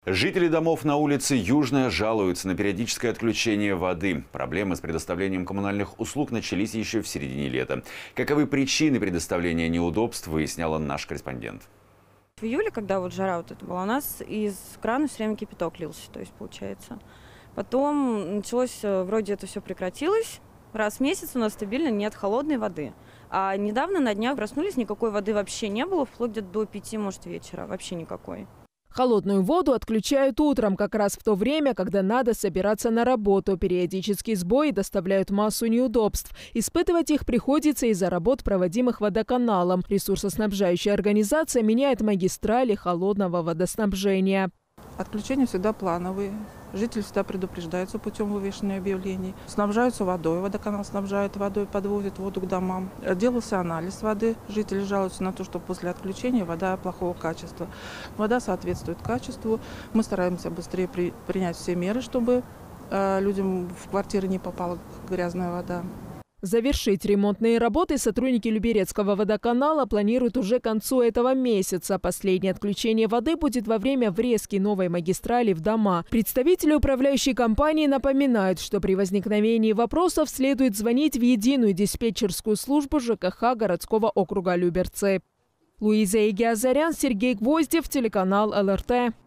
Жители домов на улице Южная жалуются на периодическое отключение воды. Проблемы с предоставлением коммунальных услуг начались еще в середине лета. Каковы причины предоставления неудобств, выясняла наш корреспондент. В июле, когда вот жара вот это была, у нас из крана все время кипяток лился, то есть получается. Потом началось, вроде это все прекратилось. Раз в месяц у нас стабильно нет холодной воды. А недавно на днях проснулись, никакой воды вообще не было, вплоть где-то до 5, может, вечера, вообще никакой. Холодную воду отключают утром, как раз в то время, когда надо собираться на работу. Периодические сбои доставляют массу неудобств. Испытывать их приходится из-за работ, проводимых водоканалом. Ресурсоснабжающая организация меняет магистрали холодного водоснабжения. Отключения всегда плановые. Жители всегда предупреждаются путем вывешенных объявлений. Снабжаются водой. Водоканал снабжает водой, подвозит воду к домам. Делался анализ воды. Жители жалуются на то, что после отключения вода плохого качества. Вода соответствует качеству. Мы стараемся быстрее принять все меры, чтобы людям в квартиры не попала грязная вода. Завершить ремонтные работы сотрудники Люберецкого водоканала планируют уже к концу этого месяца. Последнее отключение воды будет во время врезки новой магистрали в дома. Представители управляющей компании напоминают, что при возникновении вопросов следует звонить в единую диспетчерскую службу ЖКХ городского округа Люберцы. Луиза Игиазарян, Сергей Гвоздев, телеканал ЛРТ.